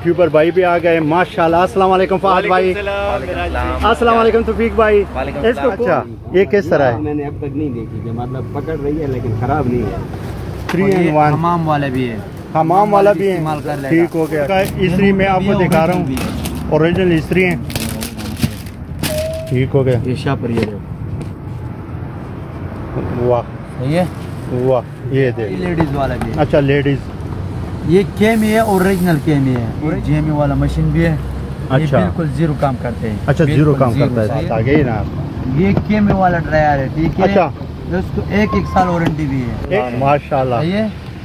YouTuber भाई भी आ गए माशाल्लाह। अस्सलाम वालेकुम फहद भाई। अस्सलाम वालेकुम तौफीक भाई। इसको अच्छा ये किस तरह है? मैंने अब तक नहीं देखी कि मतलब पकड़ रही है लेकिन खराब नहीं है। 3 in 1 हमाम वाले भी है, हमाम वाला भी है। ठीक हो गया। इस्त्री मैं आपको दिखा रहा हूँ, ओरिजिनल इस्त्री है। ठीक हो गया। ये शापर ये वाह सही है। वाह ये दे लेडीज वाला भी है। अच्छा लेडीज ये केमी है, ओरिजिनल केमी है। जेमी वाला मशीन भी है। अच्छा ये बिल्कुल जीरो काम करते हैं। अच्छा जीरो काम करता है। आगे ही ना ये केमी वाला ड्रायर है। ठीक है। अच्छा उसको 1 साल वारंटी भी है माशाल्लाह। ये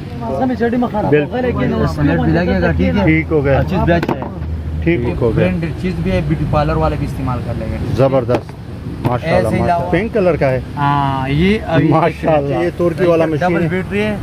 भी लगेगा। ठीक है। ठीक हो गया। चीज बेच है। ठीक हो गया। ब्रांडेड चीज भी है, ब्यूटी पार्लर वाले भी इस्तेमाल कर लेंगे। जबरदस्त माशाल्लाह। पिंक कलर का है। हाँ ये माशाल्लाह। ये तुर्की वाला मशीन डबल है। बैटरी है।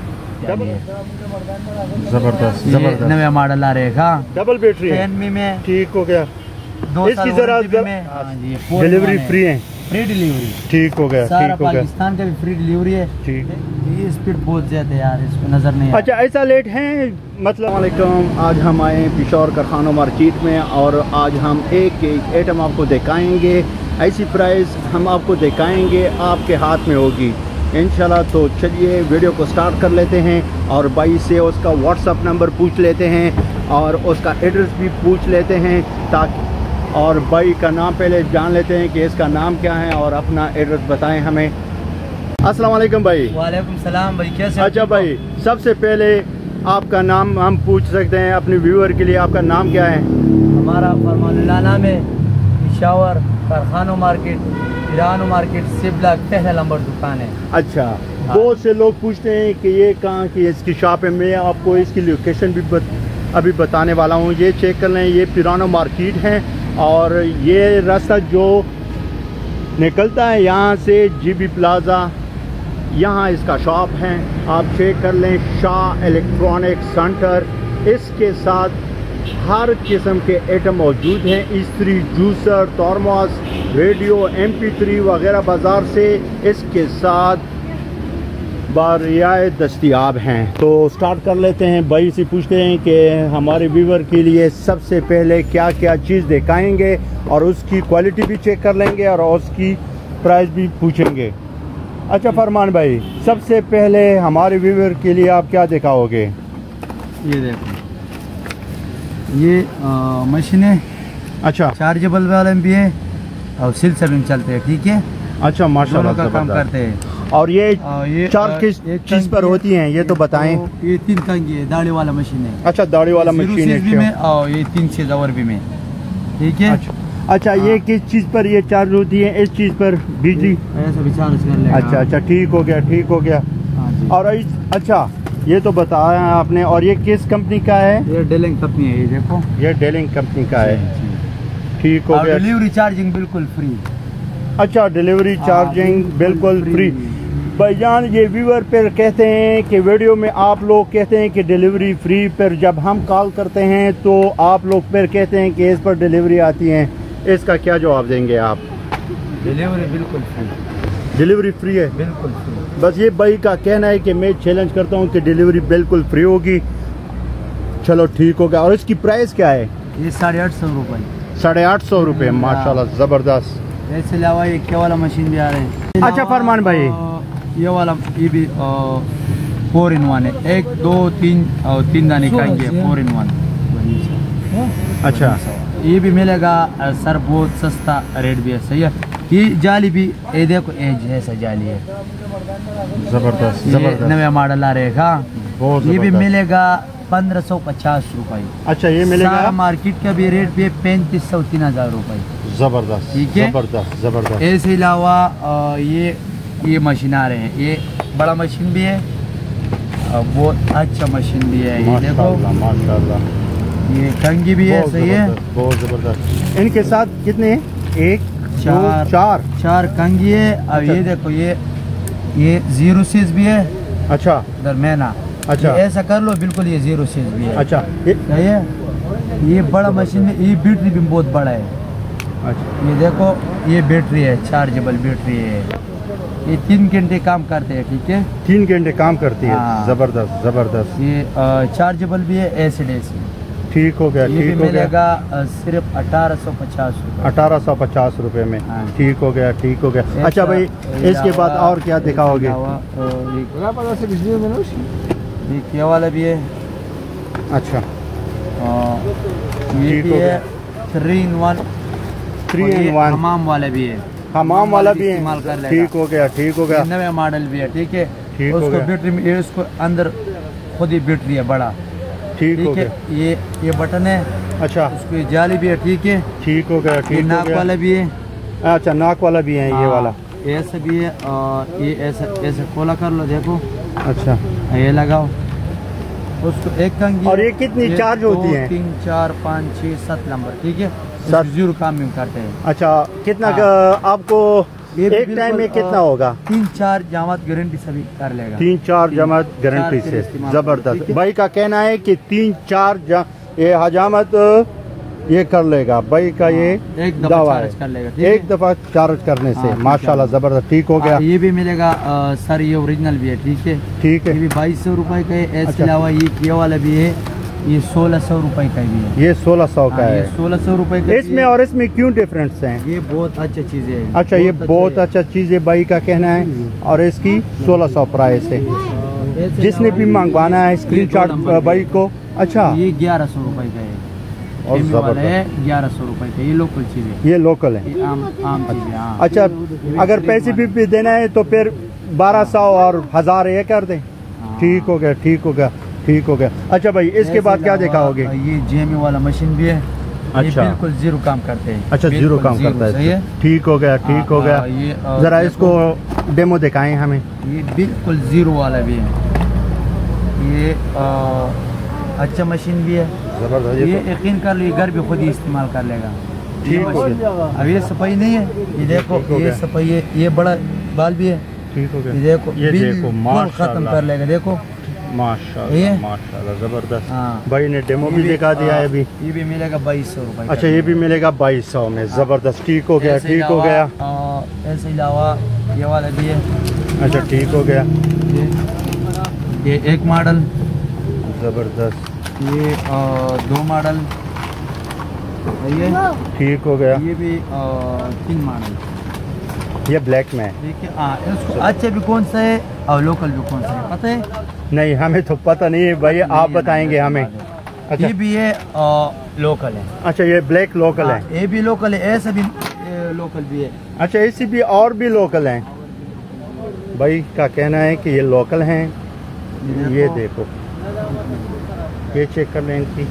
जबरदस्त ये जबरदस्त नया मॉडल आ रहेगा। डबल बैटरी है। 10 में ठीक हो गया। 2 इसकी जरा डिलीवरी फ्री है। Free delivery. ठीक हो गया। सारा ठीक हो गया। पाकिस्तान का भी फ्री डिलीवरी है। ठीक। ये स्पीड बहुत ज्यादा है यार, इसको नजर नहीं। अच्छा ऐसा लेट है मतलब। वालेकुम। आज हम आए पिशौर कारखाना मार्केट में और आज हम एक आइटम आपको दिखाएंगे। ऐसी प्राइस हम आपको दिखाएंगे, आपके हाथ में होगी इंशाल्लाह। तो चलिए वीडियो को स्टार्ट कर लेते हैं और भाई से उसका व्हाट्सअप नंबर पूछ लेते हैं और उसका एड्रेस भी पूछ लेते हैं, ताकि और भाई का नाम पहले जान लेते हैं कि इसका नाम क्या है और अपना एड्रेस बताएं हमें। अस्सलाम वालेकुम भाई। वालेकुम सलाम भाई, कैसे? अच्छा भाई सबसे पहले आपका नाम हम पूछ सकते हैं अपने व्यूअर के लिए, आपका नाम क्या है? हमारा फरमानुल्लाह नाम है। Peshawar Karkhano market, Iran market से ब्लॉक पहला नंबर दुकान है। अच्छा बहुत से लोग पूछते हैं कि ये कहाँ की इसकी शॉप है। मैं आपको इसकी लोकेशन भी अभी बताने वाला हूँ। ये चेक कर लें, ये पिरानो मार्केट है और ये रास्ता जो निकलता है यहाँ से जीबी प्लाजा, यहाँ इसका शॉप है। आप चेक कर लें, शाह इलेक्ट्रॉनिक सेंटर। इसके साथ हर किस्म के आइटम मौजूद हैं। इस्त्री, जूसर, थर्मोस, रेडियो, MP3 वगैरह बाज़ार से इसके साथ बारियात दस्तियाब हैं। तो स्टार्ट कर लेते हैं। भाई से पूछते हैं कि हमारे व्यूवर के लिए सबसे पहले क्या क्या चीज़ दिखाएंगे और उसकी क्वालिटी भी चेक कर लेंगे और उसकी प्राइस भी पूछेंगे। अच्छा फरमान भाई, सबसे पहले हमारे व्यूवर के लिए आप क्या दिखाओगे? ये देखो, ये मशीन है। अच्छा चार्जेबल वाले भी है और सिल्क भी चलते हैं। ठीक है। अच्छा माशाल्लाह का काम करते हैं। और ये चार किस चीज पर होती हैं ये तो बताएं। ये 3 कंगी है, दाढ़ी वाला मशीन है। अच्छा दाढ़ी वाला मशीन है और ये 3 से और भी में। ठीक है। अच्छा ये किस चीज पर ये चार्ज होती है? इस चीज पर बिजली ऐसा भी चार्ज कर लेगा। अच्छा अच्छा ठीक हो गया। ठीक हो गया। और अच्छा ये तो बताया आपने। और ये किस कंपनी का है? ये डेलिंग कंपनी है। ये देखो, ये डेलिंग कंपनी का है। ठीक हो गया। डिलीवरी चार्जिंग बिल्कुल फ्री। अच्छा डिलीवरी चार्जिंग बिल्कुल फ्री। भाईजान ये व्यूअर पर कहते हैं कि वीडियो में आप लोग कहते हैं कि डिलीवरी फ्री, पर जब हम कॉल करते हैं तो आप लोग फिर कहते हैं कि इस पर डिलीवरी आती है। इसका क्या जवाब देंगे आप? डिलीवरी बिल्कुल फ्री। डिलीवरी फ्री है बिल्कुल फ्री। बस ये भाई का कहना है कि मैं चैलेंज करता हूँ कि डिलीवरी बिल्कुल फ्री होगी। चलो ठीक हो गया। और इसकी प्राइस क्या है? ये 850 रुपये। 850 रुपये माशाल्लाह जबरदस्त। इसके अलावा ये क्या वाला मशीन भी आ रहा है। अच्छा फरमान भाई, ये वाला ये भी 4 in 1 है। 1 2 3 और 3 दाने का ये 4 in 1। अच्छा ये भी मिलेगा सर, बहुत सस्ता रेट भी है। सही है। ये जाली भी ये देखो, एज जैसा जाली है। जबरदस्त जबरदस्त नया मॉडल आ रहेगा। ये भी मिलेगा 1550 रुपये। अच्छा ये मिलेगा। मार्केट का भी रेट भी है 3500 3000 रुपये। जबरदस्त। ठीक है। जबरदस्त जबरदस्त। इसके अलावा ये मशीन आ रहे हैं। ये बड़ा मशीन भी है, बहुत अच्छा मशीन भी है। ये देखो माशाल्लाह। ये कंगी भी है। सही है, बहुत जबरदस्त। इनके साथ कितने हैं? 1 4 4 कंगी है। अब ये देखो, ये 0 सीज भी है। अच्छा दरमियाना। अच्छा ऐसा कर लो, बिल्कुल ये 0 सीज भी है। अच्छा सही है। ये बड़ा मशीन है, ये बैटरी भी बहुत बड़ा है। अच्छा ये देखो, ये बैटरी है, चार्जेबल बैटरी है। ये 3 घंटे काम करते हैं। ठीक है, 3 घंटे काम करती है। जबरदस्त जबरदस्त। ये चार्जेबल भी है, एसिड ठीक हो गया, ठीक हो गया। सिर्फ 1850 रुपये, 1850 रुपये में। ठीक हो गया, ठीक हो गया। अच्छा भाई, इसके बाद और क्या दिखाओगे? ये वाला भी है। अच्छा, ये भी है 3 in 1। 3 in 1 हमाम वाला भी है, हमाम वाला भी है। ठीक हो गया, ठीक हो गया। नया मॉडल भी है, ठीक है। ठीक हो गया। बैटरी में इसको अंदर खुद ही बैटरी है बड़ा। ठीक हो है। गया। ये बटन है। अच्छा, उसकी जाली भी है, ठीक है। ठीक हो गया, ठीक हो गया। नाक वाला भी है। अच्छा, नाक वाला भी है। ये वाला ऐसा भी है, और ये ऐसे खोला कर लो, देखो। अच्छा, ये लगाओ उसको एक कंगी। और ये कितनी चार्ज होती है? 3 4 5 6 7 नंबर, ठीक है। 0 काम में करते हैं। अच्छा, कितना आपको एक टाइम में कितना होगा? 3-4 जामत गारंटी सभी कर लेगा। 3-4 जामत गारंटी से। जबरदस्त। भाई का कहना है कि 3-4 ये हजामत ये कर लेगा। भाई का ये एक दफा चार्ज कर लेगा, एक दफा चार्ज करने से। माशाल्लाह, जबरदस्त। ठीक हो गया। ये भी मिलेगा सर, ये ओरिजिनल भी है, ठीक है। ठीक है। ये भी 2200 रुपए का है। इसके अलावा ये वाला भी है, ये 1600 रुपए का भी है। ये 1600 का है। 1600 रुपए का। इसमें और इसमें क्यों डिफरेंस है? ये बहुत अच्छी चीज है। अच्छा, ये बहुत अच्छा चीज है भाई का कहना है। और इसकी 1600 प्राइस है। जिसने भी मंगवाना है स्क्रीनशॉट भाई को। अच्छा, ये 1100 रुपए का है। और वाला है 1100 रुपए का। ये लोकल चीज है। ये लोकल है, ये आम चीज है। अच्छा, अगर पैसे भी देना है तो फिर 1200 और 1000 ये कर दें। ठीक हो गया, ठीक हो गया, ठीक हो गया। अच्छा भाई, इसके बाद क्या दिखाओगे? ये जेमी वाला मशीन भी है। अच्छा, ये बिल्कुल 0 काम करते हैं। अच्छा, 0 काम करता है। सही है। ठीक हो गया, ठीक हो गया। जरा इसको डेमो दिखाएं हमें। ये बिल्कुल 0 वाला भी है। ये अच्छा मशीन भी है, जबरदस्त। ये यकीन कर लो, ये घर भी खुद ही इस्तेमाल कर लेगा। ठीक हो गया। अब ये सफाई नहीं है, ये देखो, ये सफाई है। ये बड़ा बाल भी है। ठीक हो गया। ये देखो, ये देखो, खत्म कर लेगा। देखो, माशाल्लाह, माशाल्लाह, जबरदस्त। भाई ने डेमो भी दिखा दिया है अभी। ये भी मिलेगा 2200 रुपए। अच्छा, ये भी मिलेगा 2200 में। जबरदस्त। ठीक हो गया, ठीक हो गया। ऐसे अलावा ये वाला भी है। अच्छा, ठीक हो गया। ये एक मॉडल, जबरदस्त। ये 2 मॉडल, ये ठीक हो गया। ये भी 3 मॉडल। ये ब्लैक में है। ठीक है। इसको अच्छा भी कौन सा है और लोकल भी कौन सा है, पता है? नहीं, हमें तो पता नहीं है भाई, आप बताएंगे हमें। अच्छा, ये भी है लोकल है। अच्छा, ये ब्लैक लोकल है। ये भी लोकल है, ऐसा भी लोकल भी है। अच्छा, ऐसी भी और भी लोकल हैं। भाई का कहना है कि ये लोकल हैं। ये देखो, ये चेक कर लें इनकी।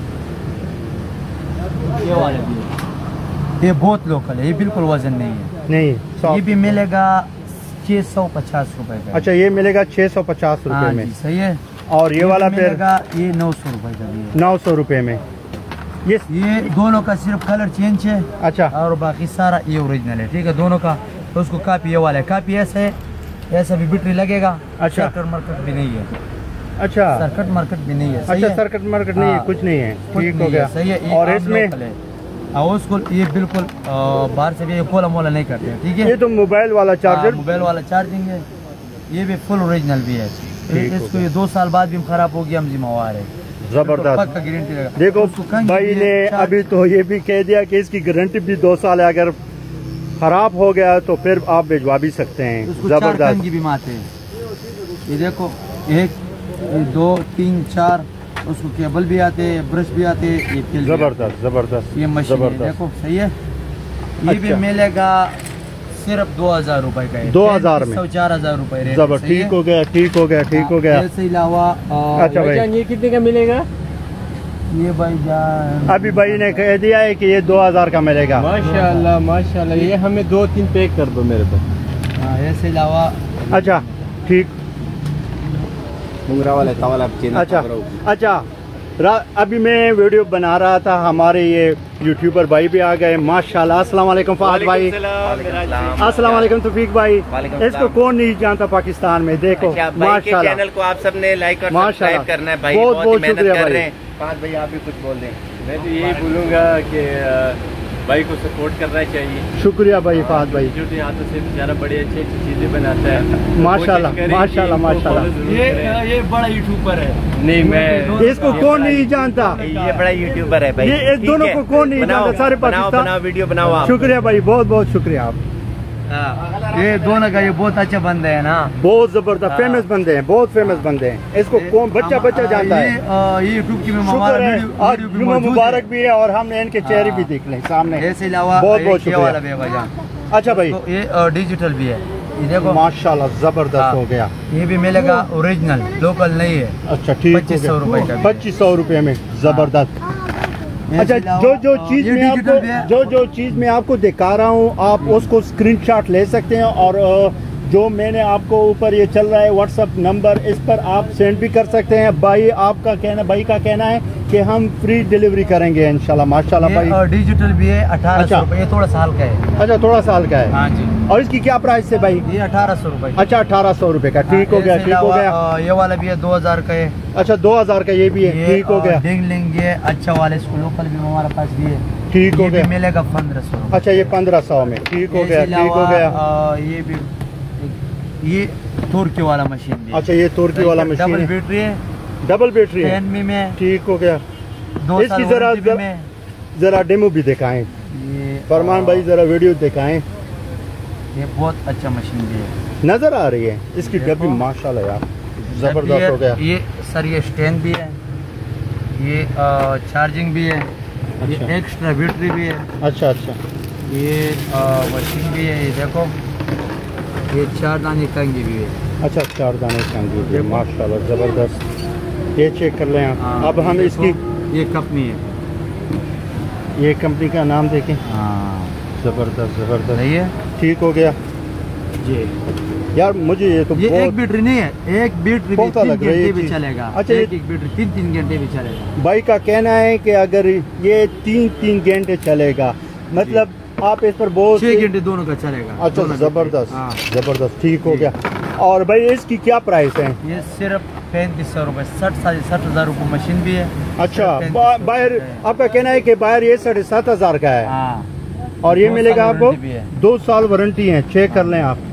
ये वाले भी है। ये बहुत लोकल है, ये बिल्कुल वजन नहीं है। नहीं, ये भी मिलेगा 650 रुपए का। अच्छा, ये मिलेगा 650 रुपए में। सही है। और ये वाला फिर ये 900 रुपए का भी है। 900 रुपए में। ये दोनों का सिर्फ कलर चेंज है। अच्छा, और बाकी सारा ये ओरिजिनल है, ठीक है, दोनों का। तो उसको कापी ये वाला है, कापी ऐसा है, ऐसा भी बैटरी लगेगा। अच्छा, सर्किट मार्केट भी नहीं है। अच्छा, सर्किट मार्केट भी नहीं है। अच्छा, सर्किट मार्केट नहीं है, कुछ नहीं है। ठीक हो गया। सही है। और इसमें और उसको ये बिल्कुल बाहर से भी कोला मोला नहीं करते हैं, ठीक है। ये तो मोबाइल वाला चार्जर, मोबाइल वाला चार्जिंग है। ये भी फुल ओरिजिनल भी है। इसको ये 2 साल बाद भी खराब हो गया, हम जिम्मेवार है। जबरदस्त, पक्का गारंटी लगा। देखो भाई ने अभी तो ये भी कह दिया कि इसकी गारंटी भी 2 साल है। अगर खराब हो गया तो फिर आप भिजवा भी सकते हैं। जबरदस्त की भी माते हैं। ये देखो, 1 2 3 4 उसको केबल भी आते हैं, ब्रश भी आते हैं। ये जबरदस्त, जबरदस्त। ये मशीन है, देखो, सही है। ये भी मिलेगा सिर्फ 2000 रुपए का है। 2000 में 4000 रुपए रेट। जबरदस्त। ठीक हो गया, ठीक हो गया, ठीक हो गया। इसके अलावा अच्छा भाई, ये कितने का मिलेगा? ये भाई जान अभी भाई ने कह दिया है कि ये 2000 का मिलेगा। माशाल्लाह, माशाल्लाह। ये हमें 2-3 पैक कर दो मेरे को। इसके अलावा अच्छा, ठीक। मुंगरा वाला तवाल आप चेंज। अच्छा, अच्छा, अभी मैं वीडियो बना रहा था, हमारे ये यूट्यूबर भाई भी आ गए। माशाल्लाह। अस्सलाम वालेकुम फहद भाई। अस्सलाम वालेकुम तौफीक भाई। इसको कौन नहीं जानता पाकिस्तान में। देखो, माशाल्लाह, चैनल को आप सबने लाइक और सब्सक्राइब करना है भाई। बहुत बहुत मेहनत शुक्रिया कर भाई। रहे हैं। फहद भाई, आप भी कुछ बोल दें। मैं तो यही बोलूँगा कि भाई को सपोर्ट करना चाहिए। शुक्रिया भाई फहद भाई, जो हाथों से बेचारा बड़ी अच्छी अच्छी चीजें बनाता है। माशाल्लाह माशाल्लाह माशाल्लाह। ये बड़ा यूट्यूबर है। नहीं मैं इसको कौन नहीं जानता, ये बड़ा यूट्यूबर है भाई। ये दोनों को कौन नहीं जानता, सारे पाकिस्तान। बनाओ वीडियो बनाओ आप। शुक्रिया भाई, बहुत बहुत शुक्रिया आप। ये दोनों का ये बहुत अच्छे बंदे हैं ना, बहुत जबरदस्त फेमस बंदे हैं, बहुत फेमस बंदे हैं। इसको कौन बच्चा जानता है। ये यूट्यूब की शुक्र है आज जुम्मा मुबारक भी है और हमने इनके चेहरे भी देख ले सामने। इसके अलावा बहुत बहुत शुक्रिया। अच्छा भाई ये डिजिटल भी है, ये देखो माशाल्लाह जबरदस्त हो गया। ये भी मिलेगा ओरिजिनल, लोकल नहीं है। अच्छा ठीक है, 2500 रुपए का, 2500 रुपए में जबरदस्त। अच्छा जो चीज मैं आपको दिखा रहा हूँ, आप उसको स्क्रीनशॉट ले सकते हैं और जो मैंने आपको ऊपर ये चल रहा है व्हाट्सएप नंबर, इस पर आप सेंड भी कर सकते हैं। भाई का कहना है कि हम फ्री डिलीवरी करेंगे इंशाल्लाह। माशाल्लाह भाई। डिजिटल भी है 1800 रुपए, ये थोड़ा साल का है। अच्छा थोड़ा साल का है। हाँ जी। और इसकी क्या प्राइस है भाई? ये 1800 रुपए। अच्छा 1800 रुपए का, ठीक हो गया ठीक हो गया। ये वाला भी है 2000 का है। अच्छा 2000 का ये भी है, ठीक हो गया। डिंगलिंग ये अच्छा वाला, इसको लोकल भी हमारे पास भी है, ठीक हो गया। मिलेगा 1500। अच्छा ये 1500 में, ठीक हो गया ठीक हो गया। ये भी ये तुर्की वाला मशीन भी। अच्छा ये तुर्की वाला मशीन डबल बैटरी है, डबल बैटरी है, में ठीक हो गया। 2 इसकी जरा डेमो भी दिखाएं फरमान भाई, जरा वीडियो दिखाएं। ये बहुत अच्छा मशीन भी है, नजर आ रही है इसकी डब्बी माशाल्लाह यार जबरदस्त हो गया। ये सर ये स्टैंड भी है, ये चार्जिंग भी है, ये एक्स्ट्रा बैटरी भी है। अच्छा अच्छा ये मशीन भी है, ये देखो ये 4 दाने कंघी भी है। अच्छा 4 दाने कंघी भी है, माशाल्लाह जबरदस्त। ये चेक कर लें आप। अब हम इसकी ये कंपनी है, ये कंपनी का नाम देखें। हाँ जबरदस्त जबरदस्त, सही है, ठीक हो गया जी। यार मुझे ये तो ये एक बैटरी नहीं है, एक बैटरी भी 3 घंटे भी चलेगा। अच्छा एक बैटरी 3 घंटे भी चलेगा। भाई का कहना है कि अगर ये 3 घंटे चलेगा, मतलब आप इस पर बहुत 6 घंटे दोनों का चलेगा। अच्छा जबरदस्त जबरदस्त, ठीक हो गया। और भाई इसकी क्या प्राइस है? ये सिर्फ 3500 रुपए, 60,000 रुपए मशीन भी है। अच्छा बाहर आपका कहना है कि बाहर ये 7,500 का है। हाँ। और ये मिलेगा आपको 2 साल वारंटी है, चेक कर लें आप।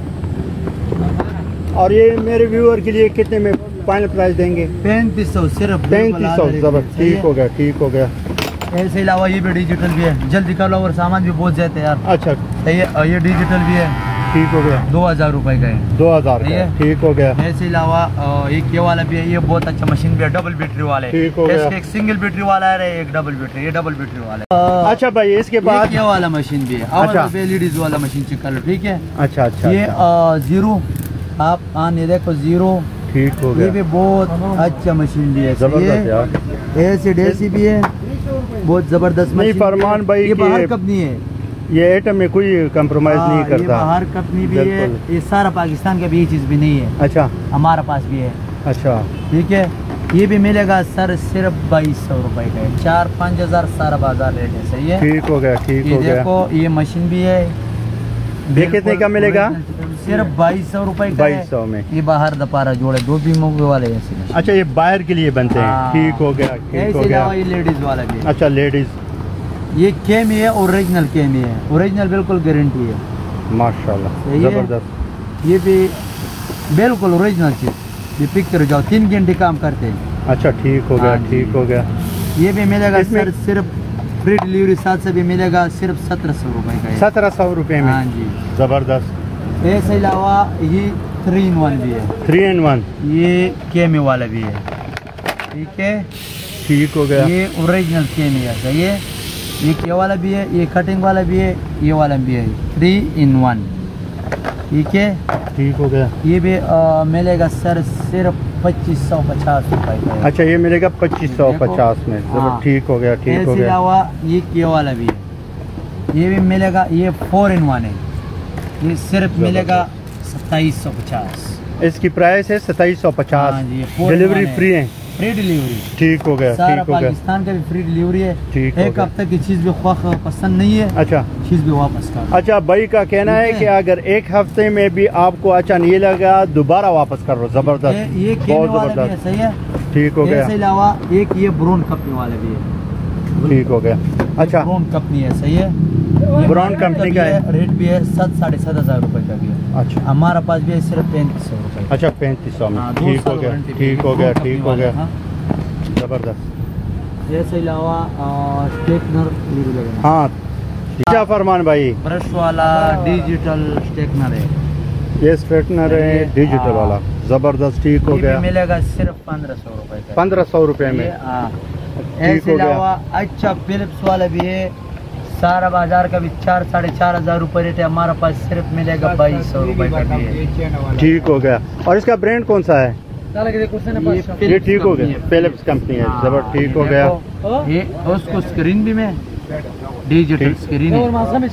और ये मेरे व्यूअर के लिए कितने में फाइनल प्राइस देंगे? 3500 सिर्फ, 3500 जबरदस्त, ठीक हो गया ठीक हो गया। इसके अलावा ये भी डिजिटल भी है, जल्दी कर लो और सामान भी बहुत जाते हैं यार। अच्छा ये डिजिटल भी है, ठीक हो गया। 2000 रुपए का है, 2000 का है, ठीक हो गया। इसके अलावा एक ये वाला भी है, ये बहुत अच्छा मशीन भी है, डबल बैटरी वाला है, ठीक हो गया। एक सिंगल बैटरी वाला है, एक डबल बैटरी, ये डबल बैटरी वाला है। अच्छा भाई इसके बाद ये वाला मशीन भी है। अच्छा लेडीज वाला मशीन चेक कर लो, ठीक है। अच्छा अच्छा ये 0 आप ये देखो 0, ठीक हो गया। ये भी बहुत अच्छा मशीन भी है, जबरदस्त यार। एसी भी है, बहुत जबरदस्त नहीं फरमान भाई, ये बाहर कंपनी है, ये आइटम में कोई कंप्रोमाइज नहीं करता। ये बाहर कंपनी भी है, ये सारा पाकिस्तान का भी ये चीज़ भी नहीं है। अच्छा हमारे पास भी है। अच्छा ठीक है, ये भी मिलेगा सर सिर्फ 2200 रुपए का है, 4-5 हज़ार सारा बाजार रेट है, सही है। ठीक हो गया ठीक हो गया। देखो ये मशीन भी है, ये कितने का मिलेगा? सिर्फ 2200 रुपए का। 2200 में ये बाहर दपारा जोड़े 2 बीमों वाले ऐसे। अच्छा ये बाहर के लिए बनते हैं, ठीक हो गया ठीक हो गया। ये लेडीज वाला भी। अच्छा लेडीज, ये केमी है, ओरिजिनल केमी है, ओरिजिनल बिल्कुल गारंटी है, माशाल्लाह जबरदस्त। ये भी बिल्कुल ओरिजिनल चीज, ये पिक्चर जाओ 3 घंटे काम करते हैं। अच्छा ठीक हो गया ठीक हो गया। ये भी मिलेगा सर सिर्फ फ्री डिलीवरी साथ से भी मिलेगा, सिर्फ 1700 रुपए का है। 1700 रुपए में, हाँ जी जबरदस्त। इसके अलावा ये 3-in-1 भी है, 3-in-1, ये केमी वाला भी है, ठीक है ठीक हो गया। ये ओरिजिनल केमी है, सही है। ये वाला भी है, ये कटिंग वाला भी है, ये वाला भी है, 3-in-1, ठीक है ठीक हो गया। ये भी मिलेगा सर सिर्फ 2550 रुपए का है। अच्छा ये मिलेगा 2550 में, हाँ। ठीक हो गया ठीक हो इसके गया। अलावा ये वाला भी है, ये भी मिलेगा, ये 4-in-1 है, ये सिर्फ मिलेगा 2750। इसकी प्राइस है 2750। हाँ जी, डिलीवरी फ्री है, फ्री डिलीवरी, ठीक हो गया सारा ठीक हो गया। पाकिस्तान का भी फ्री डिलीवरी है। ठीक एक हफ्ते की चीज भी पसंद नहीं है, अच्छा चीज भी वापस कर। अच्छा भाई का कहना है कि अगर एक हफ्ते में भी आपको अच्छा नहीं लगा दोबारा वापस कर लो, जबरदस्त, ये बहुत वाला भी है, जबरदस्त, सही है, ठीक हो गया। इसके अलावा एक ये ब्राउन कंपनी वाला भी है, ठीक हो गया। अच्छा ब्राउन कंपनी है, सही है। ब्राउन कंपनी का है। रेट भी है 7,500 रुपए का भी है। अच्छा, हमारा पास भी है सिर्फ 3500 रुपए। अच्छा 3500 में। ठीक हो गया, ठीक हो गया, ठीक हो गया, जबरदस्त। इसके अलावा स्टेकनर हाँ, क्या फरमान भाई? ब्रश वाला डिजिटल स्टेकनर है, ये स्ट्रेटनर है डिजिटल वाला, जबरदस्त। ठीक हो गया, मिलेगा सिर्फ 1500 रुपए का। 1500 रुपए में। इसके अलावा अच्छा फिलिप्स वाला भी है, सारा बाजार का भी 4-4,500 रुपए रेट है, हमारा पास सिर्फ मिलेगा 2200 रुपए का भी है। ठीक हो गया। और इसका ब्रांड कौन सा है? ये ठीक हो गया, फिलिप्स कंपनी है, जबरदस्त। ठीक हो गया। ये उसको स्क्रीन भी में डिजिटल स्क्रीन है,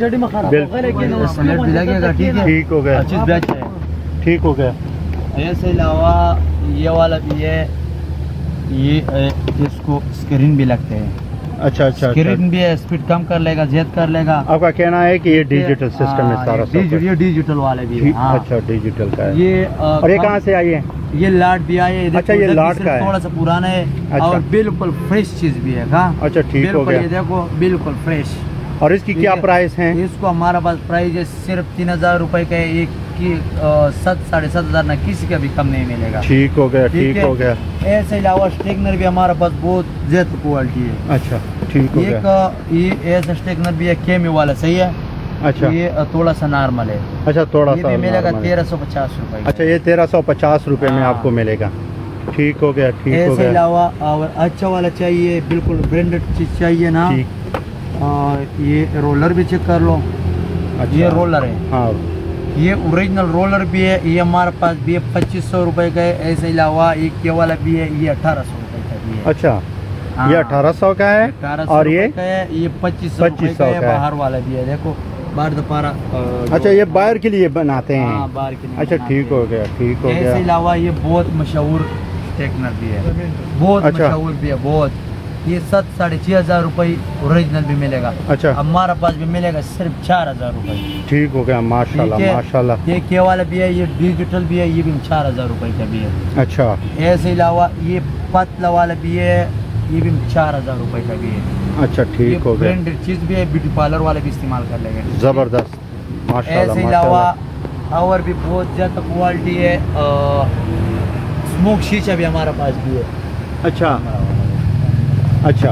भी लगेगा। ठीक है, ठीक हो गया, अच्छी बैच है। ठीक हो गया। इसके अलावा ये वाला भी है, ये इसको स्क्रीन भी लगते हैं। अच्छा अच्छा, स्क्रीन भी है, स्पीड कम कर लेगा, जेद कर लेगा। आपका कहना है कि ये डिजिटल सिस्टम है सारा? ये डिजिटल वाले भी है। हाँ। अच्छा, डिजिटल का है ये और ये कहाँ से आई है? ये लाट भी आई है। अच्छा, ये लाट का है, थोड़ा सा पुराना है। अच्छा। और बिल्कुल फ्रेश चीज भी है। अच्छा, ठीक हो गया। ये देखो बिल्कुल फ्रेश। और इसकी क्या प्राइस है? इसको हमारा पास प्राइस है सिर्फ 3000 रुपए का है। एक की 7-7,500 ना किसी का भी कम नहीं मिलेगा। ठीक हो गया, ठीक हो गया। ऐसे अलावा स्टेकनर भी हमारा पास बहुत ज्यादा क्वालिटी है। अच्छा, ठीक हो गया। ये ऐसा स्टेकनर भी है, केमी वाला, सही है। अच्छा, ये थोड़ा सा नॉर्मल है। अच्छा, थोड़ा सा मिलेगा 1350 रुपए। अच्छा, ये 1350 रुपए में आपको मिलेगा। ठीक हो गया, ठीक हो गया। अलावा और अच्छा वाला चाहिए, बिल्कुल ब्रांडेड चीज चाहिए ना। ये रोलर भी चेक कर लो। अच्छा, ये रोलर है। हाँ, ये ओरिजिनल रोलर भी है, ये हमारे पास भी है 2500 रुपए का है। ऐसे अलावा एक ये वाला भी है, ये 1800 रुपए का भी है। अच्छा, ये 1800 का है। 1800 और ये 2500 का है। बाहर वाला भी है, देखो बाहर दोपहर। अच्छा, ये बाहर के लिए बनाते हैं? हाँ, बाहर के लिए। अच्छा, ठीक हो गया, ठीक हो गया। इसके अलावा ये बहुत मशहूर स्टेकनर भी है, बहुत मशहूर भी है, बहुत। ये 7-6,500 रुपए ओरिजिनल भी मिलेगा। अच्छा, हमारा पास भी मिलेगा सिर्फ 4000 रुपए। ठीक हो गया, माशाल्लाह माशाल्लाह। ये के वाला भी है, ये डिजिटल भी है, ये भी 4000 रुपए का भी है। अच्छा, ऐसे अलावा ये पतला वाला भी है, ये भी 4000 रुपए का भी है। अच्छा, ठीक हो गया। ब्रांडेड चीज भी है, ब्यूटी पार्लर वाले भी इस्तेमाल कर लेंगे। जबरदस्त, माशाल्लाह। ऐसे अलावा और भी बहुत ज्यादा क्वालिटी है। स्मोक शीशा भी हमारा पास भी है। अच्छा अच्छा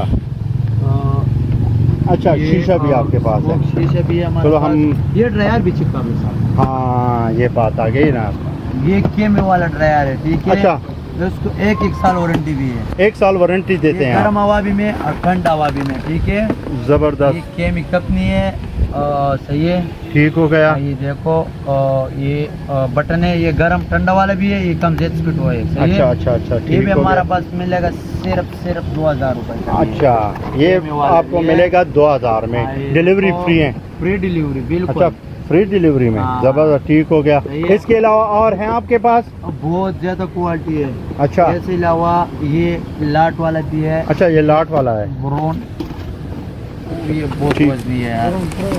अच्छा, शीशा भी आपके पास है? शीशा भी है हमारे चलो पास। हम ये ड्रायर भी चिपका भी साहब। हाँ, ये बात आ गई ना। ये केमी वाला ड्रायर है, ठीक है। अच्छा, उसको 1 साल वारंटी भी है। 1 साल वारंटी देते हैं? गर्म हवा भी में और ठंड हवा भी में, ठीक है। जबरदस्त। ये केमी कंपनी है, सही है। ठीक हो गया। ये देखो ये बटन है, ये गर्म ठंडा वाला भी है, ये कम जेट स्पीड हुआ है। अच्छा अच्छा अच्छा, ये भी हमारा पास मिलेगा सिर्फ 2000 रुपए। अच्छा, ये आपको मिलेगा 2000 में। डिलीवरी फ्री है? फ्री डिलीवरी, बिल्कुल। अच्छा, फ्री डिलीवरी में। जबरदस्त, ठीक हो गया। इसके अलावा और हैं आपके पास? बहुत ज्यादा क्वालिटी है। अच्छा, इसके अलावा ये लाट वाला भी है। अच्छा, ये लाट वाला है। ब्राउन, ये बहुत वजनी है यार।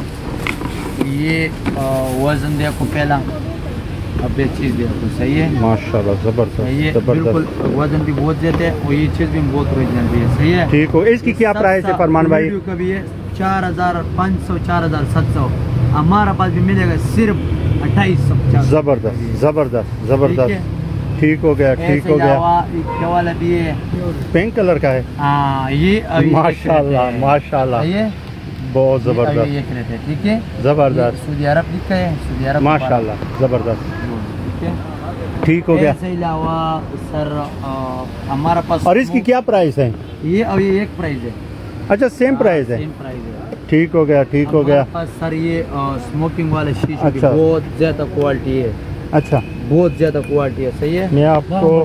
ये वजन देखो पहला, अब ये चीज देखो, सही है। माशाल्लाह, जबरदस्त, बिल्कुल वजन भी बहुत ज्यादा है और ये चीज भी बहुत ओरिजिनल भी है, सही है। ठीक हो। इसकी क्या प्राइस है फरमान भाई? का भी है 4500, 4700। हमारा पास भी मिलेगा सिर्फ 2850। जबरदस्त जबरदस्त जबरदस्त, ठीक हो गया, ठीक हो गया। क्या वाला भी है, पिंक कलर का है। हाँ, ये माशाल्लाह माशाल्लाह, ये बहुत जबरदस्त, ये है, ठीक है। जबरदस्त, सऊदी अरब लिखा है, सऊदी अरब, माशाल्लाह जबरदस्त, ठीक है। ठीक हो गया। इसके अलावा सर हमारा पास। और इसकी क्या प्राइस है? ये और ये एक प्राइस है। अच्छा, सेम प्राइस है? सेम प्राइस है। ठीक हो गया, ठीक हो गया। सर ये स्मोकिंग वाले शीशे की अच्छा, बहुत ज्यादा क्वालिटी है। अच्छा, बहुत ज्यादा क्वालिटी है, सही है। मैं आपको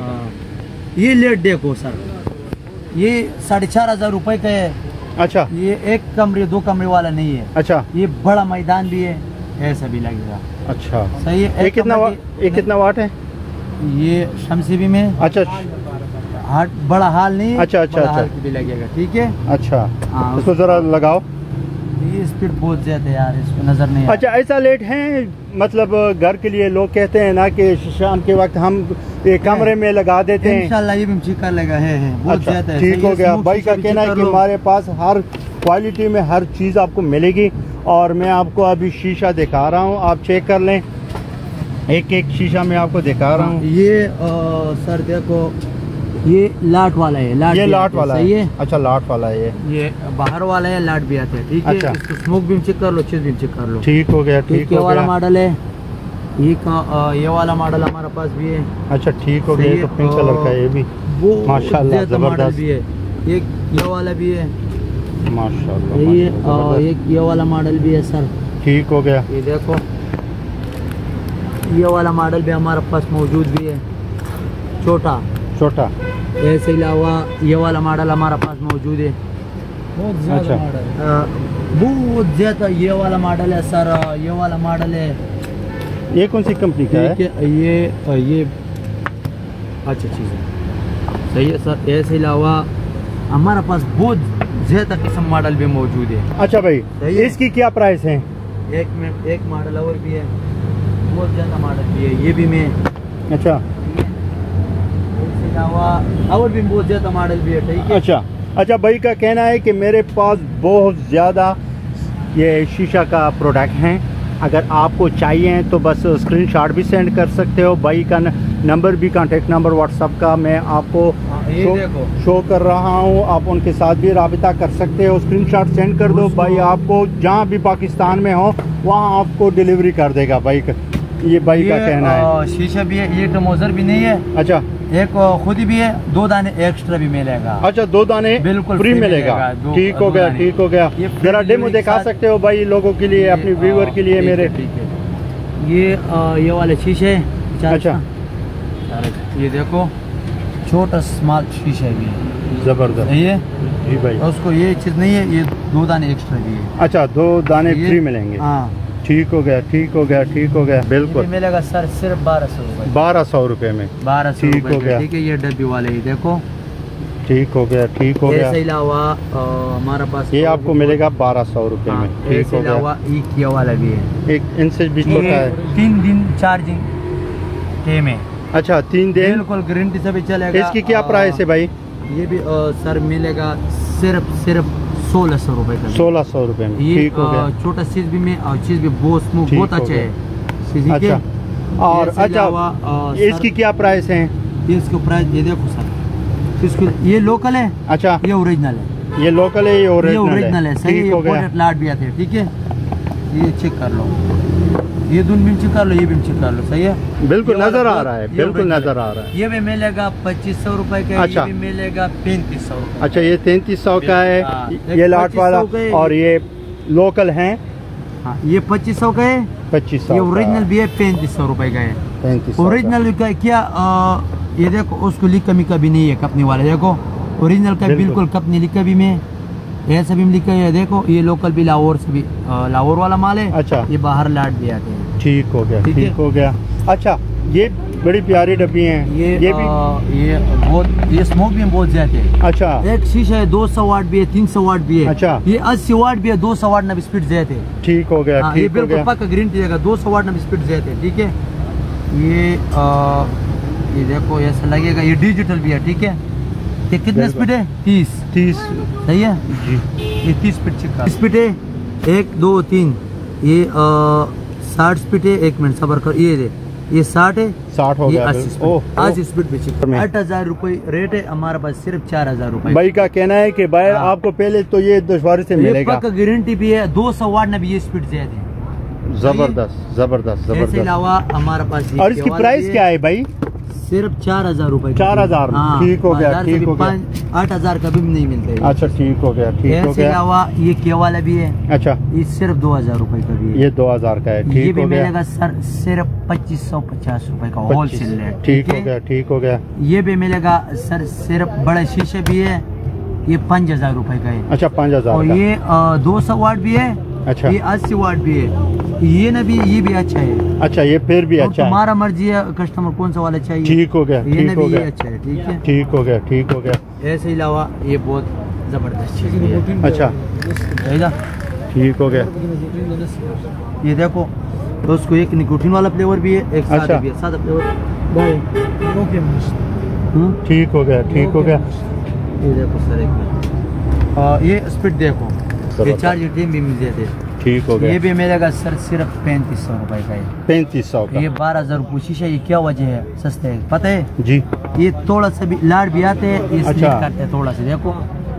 ये लेट देखो सर, ये 4500 रुपए का है। अच्छा, ये 1 कमरे 2 कमरे वाला नहीं है। अच्छा, ये बड़ा मैदान भी है, ऐसा भी लगेगा। अच्छा, सही है। ये कितना वाट है? ये शमसी भी में। अच्छा, बड़ा हाल नहीं है। अच्छा अच्छा अच्छा, हाल की भी लगेगा, ठीक है। अच्छा, हाँ, इसको जरा लगाओ। ये स्पीड बहुत ज्यादा है यार, इसको नजर नहीं। अच्छा, ऐसा लेट है मतलब घर के लिए लोग कहते हैं ना कि शाम के वक्त हम एक कमरे में लगा देते हैं। इंशाल्लाह ये भी ठीक कर लेगा, है बहुत अच्छा, ज्यादा है। ठीक हो गया। भाई का कहना है कि हमारे पास हर क्वालिटी में हर चीज़ आपको मिलेगी और मैं आपको अभी शीशा दिखा रहा हूँ, आप चेक कर लें। एक एक शीशा मैं आपको दिखा रहा हूँ। ये सर देखो, ये लाट वाला है, ये लाट वाला है। अच्छा, लाट वाला है ये बाहर वाला है, लाट भी आता है, ठीक है। अच्छा। इसको स्मोक भी चेक कर लो, चीज भी चेक कर लो। ठीक हो गया, ठीक हो वाला गया। मॉडल है ये वाला मॉडल हमारे पास भी है। अच्छा, ठीक हो गया। तो पिंक कलर का ये भी माशाल्लाह जबरदस्त भी है। एक ये वाला भी है माशाल्लाह। एक ये वाला मॉडल भी है सर। ठीक हो गया। ये देखो, ये वाला मॉडल भी हमारे पास मौजूद भी है, छोटा। इसके अलावा ये वाला मॉडल हमारे पास मौजूद है, बहुत ज़्यादा मॉडल, बहुत ज़्यादा। ये वाला मॉडल है सर, ये वाला मॉडल है। ये कौन सी कंपनी का है? ये अच्छा चीज़ है, सही है सर। इसके अलावा हमारे पास बहुत ज़्यादा किस्म मॉडल भी मौजूद है। अच्छा भाई, इसकी क्या प्राइस है? एक मॉडल और भी है, बहुत ज़्यादा मॉडल भी है, ये भी में। अच्छा, इसके अलावा और भी बहुत ज़्यादा मॉडल भी है, ठीक है। अच्छा भाई का कहना है कि मेरे पास बहुत ज़्यादा ये शीशा का प्रोडक्ट हैं, अगर आपको चाहिए तो बस स्क्रीनशॉट भी सेंड कर सकते हो। भाई का नंबर भी, कांटेक्ट नंबर व्हाट्सअप का मैं आपको शो कर रहा हूँ, आप उनके साथ भी राबिता कर सकते हो। स्क्रीनशॉट सेंड कर दो, भाई आपको जहाँ भी पाकिस्तान में हो वहाँ आपको डिलीवरी कर देगा। भाई का ये भाई का कहना है। शीशा भी है, ये टमोजर भी नहीं है। अच्छा, एक खुद भी है, 2 दाने एक्स्ट्रा भी मिलेगा। अच्छा, 2 दाने बिल्कुल फ्री मिलेगा। ठीक हो गया, ठीक हो गया। जरा डेमो दिखा सकते हो भाई लोगों के लिए, अपने व्यूअर के लिए मेरे? ये वाले शीशे। अच्छा, ये देखो, छोटा स्मॉल शीशा भी है, जबरदस्त। ये जी भाई, उसको ये चीज नहीं है, ये 2 दाने एक्स्ट्रा भी है। अच्छा, 2 दाने फ्री मिलेंगे। हाँ, ठीक हो गया, ठीक हो गया, ठीक हो गया। बिल्कुल मिलेगा सर, सिर्फ 1200 रुपए। 1200 रुपए में 1200 ठीक हो गया। ठीक है, ये डब्बी वाले ही देखो। ठीक हो गया, ठीक हो गया। इसके अलावा हमारे पास ये आपको मिलेगा 1200 रुपए में। ठीक हो गया। अलावा एक ये वाला भी है, एक इनसे भी छोटा है। 3 दिन चार्जिंग के में। अच्छा, 3 दिन बिल्कुल गारंटी से भी चलेगा। इसकी क्या प्राइस है भाई? ये भी सर मिलेगा सिर्फ 1600 रुपए का। 1600 रुपए में। ठीक हो गया। छोटा चीज भी में और चीज भी बहुत स्मूथ, बहुत अच्छा है। अच्छा, और अच्छा इसकी क्या प्राइस है? इसकी प्राइस ये देखो सर, इसको ये लोकल है। अच्छा, ये ओरिजिनल है। ये लोकल है, ये ओरिजिनल है। सही है। ये लाट भी आते हैं, ठीक है। ये चेक कर लो, ये दून भी चेक कर लो, ये भी चेक कर लो, सही है। बिल्कुल नजर आ रहा है, बिल्कुल नजर आ रहा है। ये भी मिलेगा 2500 रुपए का। अच्छा, ये भी मिलेगा 3500 रुपए। अच्छा, ये 3300 का है, ये लाट वाला। और ये लोकल है, ये 2500 का है। 2500। ये ओरिजिनल भी है, 3500 रुपए का है। 3500 ओरिजिनल का क्या ये देखो, उसको लिखा मिका भी नहीं है कंपनी वाले, देखो ओरिजिनल का बिल्कुल कंपनी लिखा भी में, ऐसा भी लिखा है। देखो, ये लोकल भी लाहौर से भी, लाहौर वाला माल है। अच्छा, ये बाहर लाट भी आते हैं। ठीक हो गया, ठीक हो गया। अच्छा, ये बड़ी प्यारी डब्बी हैं। ये भी ये स्मोक भी बहुत ज्यादा है। अच्छा, एक शीशा है, 200 वाट भी है, 300 वाट भी है। अच्छा, ये 80 वाट भी है, 200 वाट ना स्पीड ज्यादा है। ठीक हो गया, ये बिल्कुल पक्का गारंटी देगा, 200 वाट ना स्पीड ज्यादा है, ठीक है। ये देखो, ऐसा लगेगा, ये डिजिटल भी है, ठीक है। ये कितने स्पीड है? 30 सही है जी। ये 30 स्पीड स्पीड है, 1 2 3। ये 60 स्पीड है। 1 मिनट सबर कर, ये 60 है, 60 हो गया। 80 स्पीड पे चिप। 8000 रुपए रेट है हमारे पास, सिर्फ 4000 रुपए। भाई का कहना है कि भाई आपको पहले तो ये दुश्वारी से मिलेगा, पक्का गारंटी भी है। 200 वाट में भी ये स्पीड ज्यादा है। जबरदस्त, जबरदस्त, जबरदस्त। इसके अलावा हमारे पास, और इसकी प्राइस क्या है भाई? सिर्फ 4000 रुपए। 4000। ठीक हो गया, ठीक हो गया। 8000 का भी नहीं मिलता है। अच्छा, ठीक हो गया, ठीक हो गया। इसके अलावा ये क्या वाला भी है। अच्छा, ये सिर्फ 2000 रुपए का भी है। ये 2000 का है। ठीक हो गया। ये भी मिलेगा सर, सिर्फ 2550 रुपए का होलसेल रेट। ठीक हो गया, ठीक हो गया। ये भी मिलेगा सर, सिर्फ बड़े शीशे भी है, ये 5000 रुपए का है। अच्छा, 5000। और ये 200 वाट भी है। अच्छा, ये 80 वाट भी है। ये ना भी, ये भी अच्छा है। अच्छा, ये फिर भी अच्छा है। तुम्हारा मर्जी है, कस्टमर कौन सा वाला चाहिए। ठीक हो गया, ये ठीक हो गया। अच्छा है, ठीक है। ठीक हो गया, ठीक हो गया। ऐसे अलावा ये बहुत जबरदस्त चीज है। अच्छा, ठीक हो गया। ये देखो, तो उसको एक निकोटीन वाला फ्लेवर भी है, एक सादा भी है। सादा फ्लेवर। ठीक हो गया, ठीक हो गया। ये देखो सर, एक मिनट, ये स्पीड देखो, ये चार्जिंग टाइम भी मिल जाते हैं। ठीक हो गया। ये भी मिलेगा सर सिर्फ 3500 रुपए का है। 3500 का। ये 12,000 रुपये शीशा। ये क्या वजह है? सस्ते है पता है जी। ये थोड़ा सा भी लाड़ भी आते हैं, ये अच्छा। करते हैं थोड़ा सा। देखो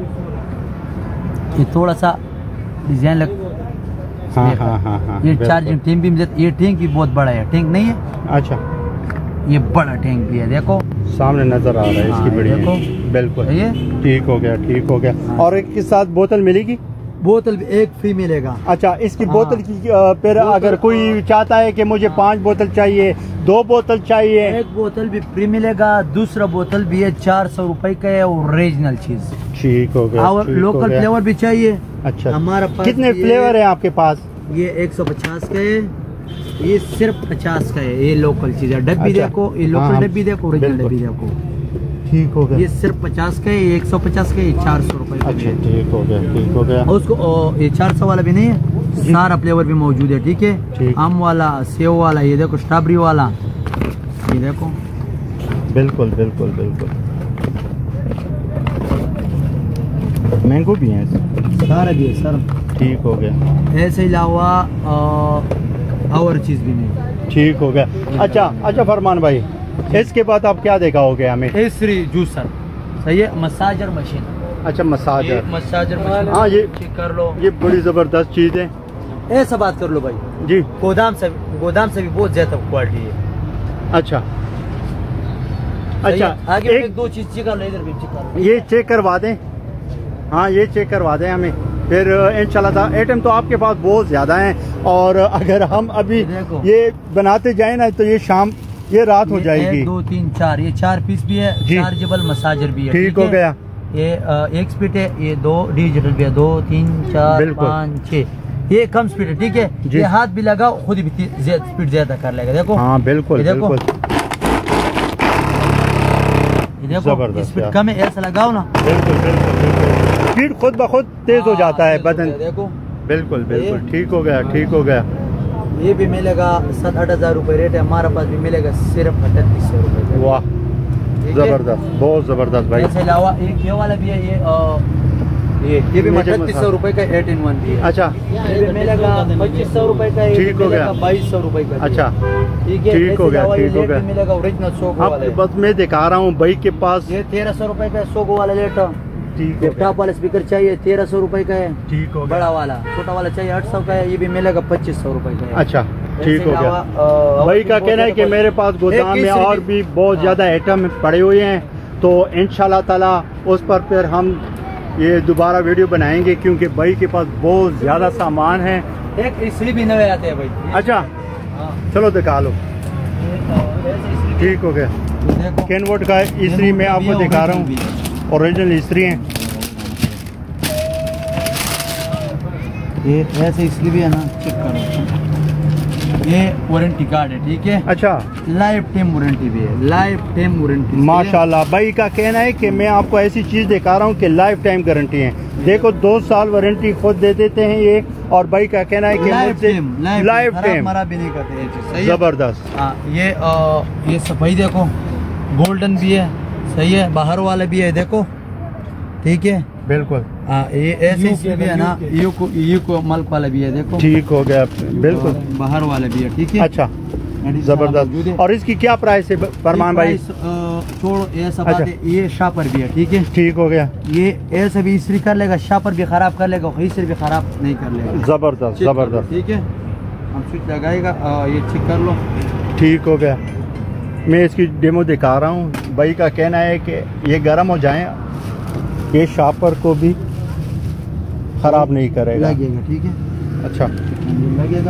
ये थोड़ा सा डिजाइन लग। हाँ हाँ हाँ हाँ। ये चार्जिंग टैंक भी ये टैंक भी बहुत बड़ा है। टैंक नहीं है, अच्छा ये बड़ा टैंक भी है। देखो सामने नजर आ रहा है इसकी बड़ी। देखो बिल्कुल ये ठीक हो गया, ठीक हो गया। और एक के साथ बोतल मिलेगी? बोतल भी एक फ्री मिलेगा। अच्छा इसकी हाँ। बोतल की फिर अगर कोई चाहता है कि मुझे 5 बोतल चाहिए, 2 बोतल चाहिए? एक बोतल भी फ्री मिलेगा, दूसरा बोतल भी है 400 रुपए का है, ओरिजिनल चीज। ठीक हो गया। और लोकल फ्लेवर भी चाहिए। अच्छा हमारा पास कितने फ्लेवर है आपके पास? ये 150 का है, ये सिर्फ 50 का है। ये लोकल चीज है। डब्बी अच्छा। देखो, ये लोकल हाँ, डब्बी देखो, ओरिजिनल बिल्कुल। डब्बी देखो। ठीक हो गया। ये सिर्फ 50 का है, ये 150 का है, ये 400 रुपए का अच्छा है। ठीक हो गया, ठीक हो गया। और उसको ये 400 वाला भी नहीं है, सारा फ्लेवर भी मौजूद है। ठीक है, ठीक। आम वाला, सेव वाला, ये देखो स्ट्रॉबेरी वाला, ये देखो। बिल्कुल बिल्कुल बिल्कुल। मैंगो भी है सारा भी है सर। ठीक हो गया। ऐसे अलावा और चीज भी नहीं। ठीक हो गया। अच्छा फरमान भाई, इसके बाद आप क्या दिखाओगे हमें? केसरी जूसर, सही है। Massager machine. अच्छा मसाजर। Massager machine. हाँ ये चेक कर लो, ये बड़ी जबरदस्त चीज है। ऐसा बात कर लो भाई। जी। गोदाम से भी बहुत ज्यादा क्वालिटी है। अच्छा सही अच्छा है? आगे एक एक दो चीज चेक कर लो, इधर भी चेक कर लो। ये चेक करवा दें। हाँ ये चेक करवा दें हमें, फिर इंशाल्लाह। आइटम तो आपके पास बहुत ज्यादा हैं, और अगर हम अभी देखो। ये बनाते जाए ना तो ये शाम ये रात हो जाएगी। 1 2 3 4, ये 4 पीस भी है, जी। चार्जेबल मसाजर भी है। ठीक हो है? गया। ये एक स्पीड है, ये 2 डिजिटल भी है। 2 3 4 बिल्कुल। 5 6, ये कम स्पीड है। ठीक है, जी। ये हाथ भी लगाओ खुद भी स्पीड ज्यादा कर लेगा। देखो हाँ बिल्कुल ये देखो, बिल्कुल। ये देखो जबरदस्त स्पीड यार। कम है, ऐसा लगाओ ना, बिल्कुल बिल्कुल बिल्कुल। स्पीड खुद ब खुद तेज हो जाता है बदन। देखो बिल्कुल बिल्कुल। ठीक हो गया, ठीक हो गया। ये भी मिलेगा 7-8 हजार रुपए रेट है। हमारे पास भी मिलेगा सिर्फ 3800 रुपए। वाह जबरदस्त, बहुत जबरदस्त भाई। इसके अलावा एक ये वाला भी है, ये भी 3800 रुपए का 8-in-1 भी है। अच्छा ये भी मिलेगा 2500 रुपए का। ठीक हो गया। 2200 रुपए का। अच्छा ठीक है, ठीक हो गया, ठीक हो गया। मिलेगा ओरिजिनल सोगो अब वाला है। बस मैं दिखा रहा हूँ भाई के पास। ये 1300 रुपए का सोगो वाला लेट। ठीक हो गया, टॉप वाला स्पीकर चाहिए 1300 रुपए का है। ठीक हो बड़ा गया। वाला, छोटा वाला चाहिए 800 का है। ये भी मिलेगा 2500 रुपए का है। अच्छा ठीक हो गया। भाई का कहना है कि मेरे पास गोदाम में और भी बहुत ज्यादा आइटम पड़े हुए हैं, तो इंशाल्लाह ताला उस पर फिर हम ये दोबारा वीडियो बनाएंगे, क्योंकि भाई के पास बहुत ज्यादा सामान है। एक इसलिए भी नए आते हैं भाई। अच्छा हाँ। चलो दिखा लो। ठीक हो गया। देखो कैनवोट का इस्त्री मैं आपको दिखा रहा हूँ, ओरिजिनल इस्त्री है। ये ऐसे इसलिए भी है ना, चेक करो। ये वारंटी कार्ड है। ठीक है, अच्छा लाइफ टाइम वारंटी भी है। लाइफ टाइम वारंटी माशाल्लाह। भाई का कहना है कि मैं आपको ऐसी चीज दिखा रहा हूँ कि लाइफ टाइम गारंटी है। देखो 2 साल वारंटी खुद दे देते हैं ये, और भाई का कहना है कि लाइफ टाइम मरा भी नहीं करते ये चीज। सही है? जबरदस्त। हाँ, ये सफाई देखो, गोल्डन भी है। सही है, बाहर वाला भी है। देखो ठीक है, बिल्कुल। हाँ ये ऐसे इसलिए भी है ना, यू को मल्क वाला भी है। देखो ठीक हो गया, बिल्कुल। और बाहर वाला भी है। ठीक है, अच्छा जबरदस्त। और इसकी क्या प्राइस है फरमान भाई? छोड़ो ये सब अच्छा। बातें, ये शापर भी है। ठीक है, ठीक हो गया। ये ऐसे भी इस्त्री कर लेगा, शापर भी खराब कर लेगा, इस्त्री भी खराब नहीं कर लेगा। जबरदस्त जबरदस्त। ठीक है, हम स्विच लगाएगा, ये चेक कर लो। ठीक हो गया। मैं इसकी डेमो दिखा रहा हूँ। भाई का कहना है कि ये गर्म हो जाए, ये शापर को भी खराब नहीं करेगा। लगेगा। ठीक है, अच्छा लगेगा।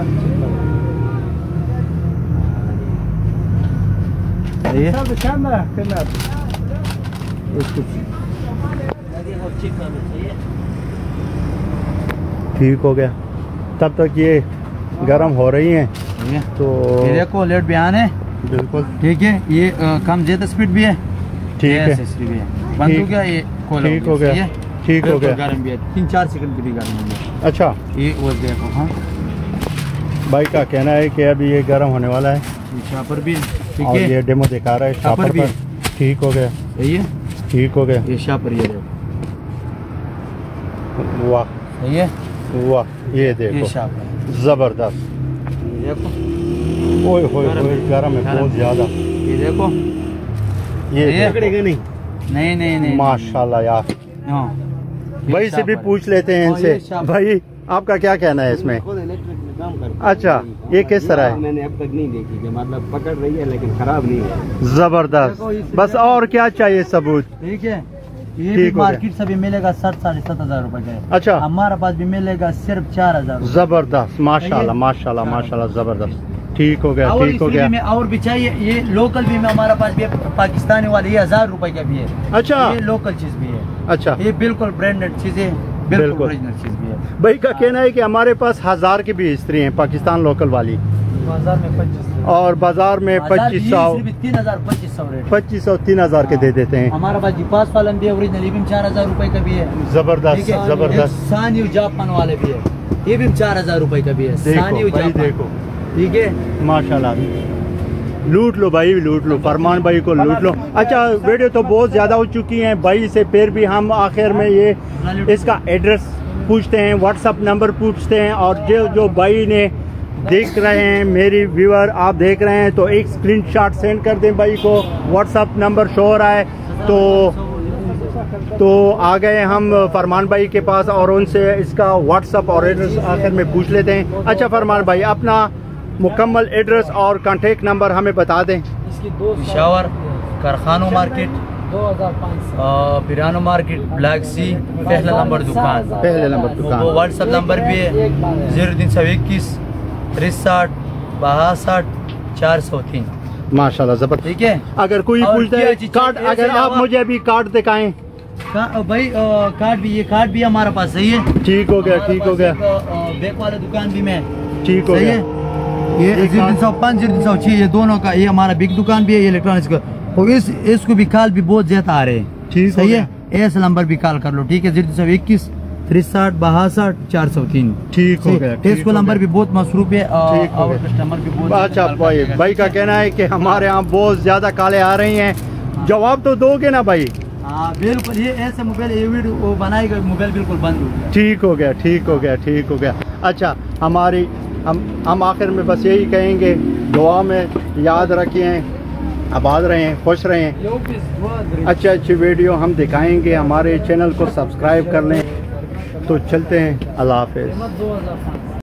ठीक हो गया। तब तक ये गर्म हो रही हैं, तो ये देखो लेट बयान है। बिल्कुल ठीक है, ये कम ज्यादा स्पीड भी है। ठीक है। ऐसे भी है। बंद हो गया, ये खोल ठीक हो गया, ठीक हो गया। गर्म भी है, 3-4 सेकंड के लिए गर्म हो गया। अच्छा ये वो देखो। हाँ, भाई का कहना है कि अभी ये गर्म होने वाला है, ये शापर भी है। ठीक और है, ये डेमो दिखा रहा है शापर भी पर। है। ठीक हो गया, सही है, ठीक हो गया। ये शापर ये देखो। वाह सही है, वाह ये देखो जबरदस्त, देखो ओए होए होए गरम है बहुत ज्यादा। ये देखो ये पकड़ेगा नहीं। नहीं माशाल्लाह यार। हाँ, भाई से भी पूछ लेते हैं इनसे, भाई आपका क्या कहना है इसमें? अच्छा, ये किस तरह है? मैंने अब तक नहीं देखी कि मतलब पकड़ रही है लेकिन खराब नहीं है। जबरदस्त, बस और क्या चाहिए सबूत? ठीक है, ये भी मार्केट से भी मिलेगा 60-7,500 रुपए का। अच्छा, हमारे पास भी मिलेगा सिर्फ 4,000। जबरदस्त, माशाल्लाह माशाल्लाह माशाल्लाह जबरदस्त। ठीक हो गया, ठीक हो गया। में और भी चाहिए, ये लोकल भी में हमारे पास भी है, पाकिस्तानी वाले, ये 1000 रुपए का भी है। अच्छा, ये लोकल चीज भी है। अच्छा, ये बिल्कुल ब्रांडेड चीज है, बिल्कुल ओरिजिनल चीज भी है। भाई का कहना है कि हमारे पास 1000 की भी इस्त्री है पाकिस्तान लोकल वाली, बाजार में 2500 और बाजार में 2500 3,000-2500 रेट, 2500-3000 के दे देते हैं। हमारा पास पास वाला भी है ओरिजिनल, ये भी 4000 रुपए का भी है। जबरदस्त जबरदस्त। सानियो जापान वाले भी है, ये भी 4000 रुपए का भी है। सानियो भाई जापान, देखो, ठीक है माशाल्लाह। लूट लो भाई, लूट लो, फरमान भाई को लूट लो। अच्छा, वीडियो तो बहुत ज़्यादा हो चुकी हैं भाई से, फिर भी हम आखिर में ये इसका एड्रेस पूछते हैं, व्हाट्सअप नंबर पूछते हैं, और जो भाई ने देख रहे हैं, मेरी व्यूअर आप देख रहे हैं, तो एक स्क्रीनशॉट सेंड कर दें भाई को, व्हाट्सअप नंबर शो हो रहा है। तो आ गए हम फरमान भाई के पास और उनसे इसका व्हाट्सअप और एड्रेस आखिर में पूछ लेते हैं। अच्छा फरमान भाई, अपना मुकम्मल एड्रेस और कांटेक्ट नंबर हमें बता दें। पेशावर कारखानो मार्केट 2500 पिरानो मार्केट ब्लैक सी, पहला नंबर दुकान, पहले नंबर दुकान। व्हाट्सएप नंबर भी है 0321 63 62 403। माशाल्लाह जबरदस्त, ठीक है। अगर कोई पूछता है कार्ड, अगर आप मुझे अभी कार्ड दिखाएं भाई, कार्ड भी, ये कार्ड भी हमारे पास सही है। ठीक हो गया, ठीक हो गया। बैक वाला दुकान भी में ठीक हो गया। ये 0305 0306 ये दोनों का, ये हमारा बिग दुकान भी है, ये इलेक्ट्रॉनिक्स का। और इसको भी कॉल भी बहुत ज्यादा आ रहे हैं। ठीक सही है, ऐसा नंबर भी कॉल कर लो, ठीक है, 0321 63 62 403। ठीक हो गया। इसको नंबर भी बहुत मसरूफ है और कस्टमर भी बहुत। अच्छा भाई का कहना है कि हमारे यहाँ बहुत ज्यादा कॉलें आ रही हैं, जवाब तो दोगे ना भाई? हाँ बिल्कुल, ये ऐसे मोबाइल, ये वीडियो बनाएगा मोबाइल बिल्कुल बंद हो गया। ठीक हो गया, ठीक हो गया, ठीक हो गया। अच्छा, हम आखिर में बस यही कहेंगे, दुआ में याद रखें, आबाद रहें, खुश रहें। अच्छी वीडियो हम दिखाएंगे, हमारे चैनल को सब्सक्राइब कर लें। तो चलते हैं, अल्लाह हाफ़िज़।